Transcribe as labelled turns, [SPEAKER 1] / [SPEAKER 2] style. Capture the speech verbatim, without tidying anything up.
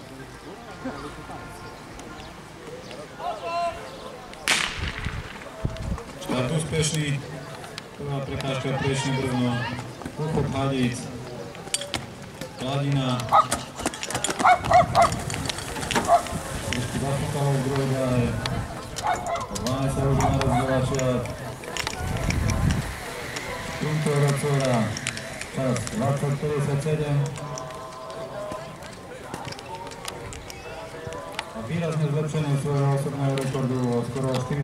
[SPEAKER 1] Štart úspešný. Prvá prekážka Prešné Brno. Pokop Hadíc. Kladina. Ešte zafúkalo v druhej dráhe. Váne sa už narazila čiat. Pinto Rocora. Čas dvadsať päťdesiatsedem. A výrazne zlepšenie svojho osobného rekordu o skoro štyri